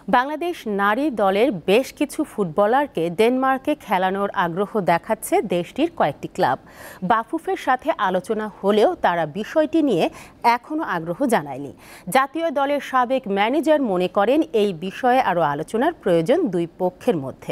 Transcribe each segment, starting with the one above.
বাংলাদেশ নারী দলের বেশ কিছু ফুটবলারকে ডেনমার্কে খেলানোর আগ্রহ দেখাচ্ছে দেশটির কয়েকটি ক্লাব। বাফুফের সাথে আলোচনা হলেও তারা বিষয়টি নিয়ে এখনো আগ্রহ জানায়নি। জাতীয় দলের সাবেক ম্যানেজার মনে করেন এই বিষয়ে আরও আলোচনার প্রয়োজন দুই পক্ষের মধ্যে।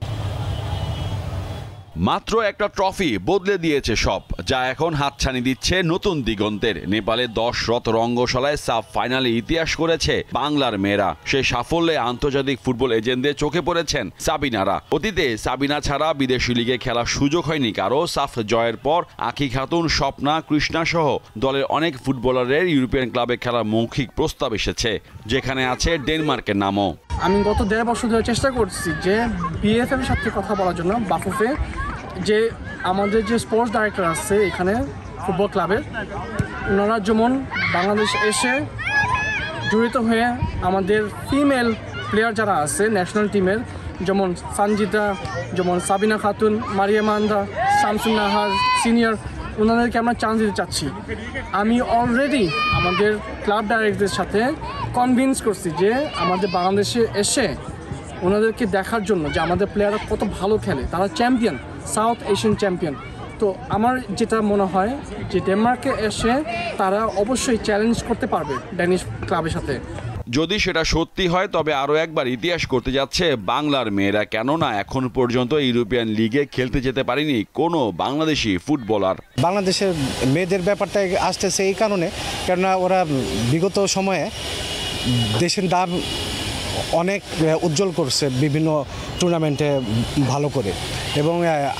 মাত্র একটা ট্রফি বদলে দিয়েছে সব, যা এখন হাতছানি দিচ্ছে নতুন দিগন্তের। নেপালে 10 রথ রঙ্গশালায় সাব ফাইনালে ইতিহাস করেছে বাংলার মেয়েরা। সেই সাফল্যে আন্তর্জাতিক ফুটবল এজেন্টদের চোখে পড়েছেন সাবিনারা। অতীতে সাবিনা ছাড়া বিদেশি লিগে খেলার সুযোগ হয়নি কারো। সাফ জয়ের পর আঁখি খাতুন, স্বপ্না, কৃষ্ণা সহ দলের অনেক ফুটবলারের ইউরোপিয়ান ক্লাবে খেলার মৌখিক প্রস্তাব এসেছে, যেখানে আছে ডেনমার্কের নামও। আমি গত 1.5 বছর ধরে চেষ্টা করছি যে বিএফএফ এর সাথে কথা বলার জন্য। বাফুফে যে আমাদের যে স্পোর্টস ডাইরেক্টর আছে এখানে ফুটবল ক্লাবের, ওনারা যেমন বাংলাদেশ এসে জড়িত হয়ে আমাদের ফিমেল প্লেয়ার যারা আছে ন্যাশনাল টিমের, যেমন সঞ্জিতা, যেমন সাবিনা খাতুন, মারিয়াম আন্দা, শামসুন নাহার সিনিয়র, ওনাদেরকে আমরা চান্স দিতে চাচ্ছি। আমি অলরেডি আমাদের ক্লাব ডাইরেক্টরদের সাথে কনভিন্স করছি যে আমাদের বাংলাদেশে এসে ওনাদেরকে দেখার জন্য যে আমাদের প্লেয়াররা কত ভালো খেলে, তারা চ্যাম্পিয়ন, সাউথ এশিয়ান চ্যাম্পিয়ন। তো আমার যেটা মনে হয় যে ডেনমার্কে এসে তারা অবশ্যই চ্যালেঞ্জ করতে পারবে ড্যানিশ ক্লাবের সাথে। যদি সেটা সত্যি হয় তবে আরও একবার ইতিহাস করতে যাচ্ছে বাংলার মেয়েরা। কেননা এখন পর্যন্ত ইউরোপিয়ান লিগে খেলতে যেতে পারেনি কোনো বাংলাদেশি ফুটবলার। বাংলাদেশের মেয়েদের ব্যাপারটা আসতেছে এই কারণে, কেননা ওরা বিগত সময়ে দেশের নাম অনেক উজ্জ্বল করছে বিভিন্ন টুর্নামেন্টে ভালো করে, এবং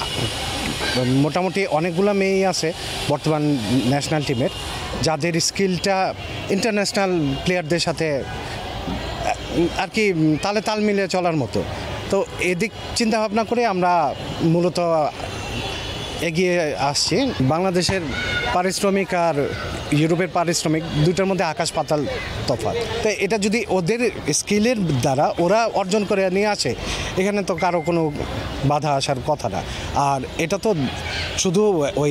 মোটামুটি অনেকগুলো মেয়েই আছে বর্তমান ন্যাশনাল টিমের যাদের স্কিলটা ইন্টারন্যাশনাল প্লেয়ারদের সাথে আর কি তালে তাল মিলিয়ে চলার মতো। তো এদিক চিন্তা ভাবনা করে আমরা মূলত এগিয়ে আসছি। বাংলাদেশের পারিশ্রমিক আর ইউরোপের পারিশ্রমিক দুইটার মধ্যে আকাশ পাতাল তফাৎ। তো এটা যদি ওদের স্কিলের দ্বারা ওরা অর্জন করে নিয়ে আসে, এখানে তো কারো কোনো বাধা আসার কথা না। আর এটা তো শুধু ওই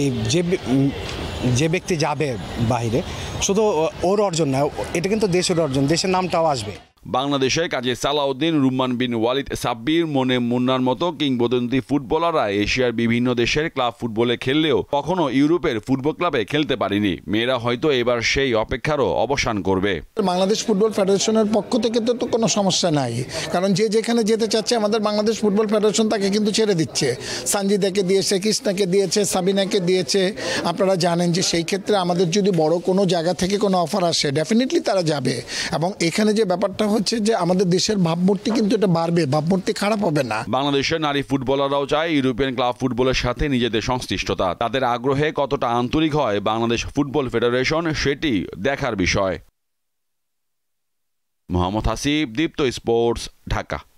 যে ব্যক্তি যাবে বাইরে শুধু ওর অর্জন না, এটা কিন্তু দেশের অর্জন, দেশের নামটাও আসবে। বাংলাদেশে কাজী সালাউদ্দিন, রুম্মান বিন ওয়ালিদ, সাব্বির, মনে মুন্নার মতো কিংবদন্তি ফুটবলাররা এশিয়ার বিভিন্ন দেশের ক্লাব ফুটবলে খেললেও কখনো ইউরোপের ফুটবল ক্লাবে খেলতে পারেনি। মেয়েরা হয়তো এবার সেই অপেক্ষারও অবসান করবে। বাংলাদেশ ফুটবল ফেডারেশনের পক্ষ থেকে তো কোনো সমস্যা নাই, কারণ যে যেখানে যেতে চাচ্ছে আমাদের বাংলাদেশ ফুটবল ফেডারেশন তাকে কিন্তু ছেড়ে দিচ্ছে। সঞ্জিদাকে দিয়েছে, কৃষ্ণাকে দিয়েছে, সাবিনাকে দিয়েছে। আপনারা জানেন যে সেই ক্ষেত্রে আমাদের যদি বড় কোনো জায়গা থেকে কোনো অফার আসে ডেফিনেটলি তারা যাবে। এবং এখানে যে ব্যাপারটা হচ্ছে যে আমাদের দেশের ভাবমূর্তি কিন্তু এটা বাড়বে, ভাবমূর্তি খারাপ হবে না। বাংলাদেশের নারী ফুটবলাররাও চায় ইউরোপিয়ান ক্লাব ফুটবলের সাথে নিজেদের সংশ্লিষ্টতা। তাদের আগ্রহে কতটা আন্তরিক হয় বাংলাদেশ ফুটবল ফেডারেশন, সেটি দেখার বিষয়। মোহাম্মদ হাসিব, দীপ্ত স্পোর্টস, ঢাকা।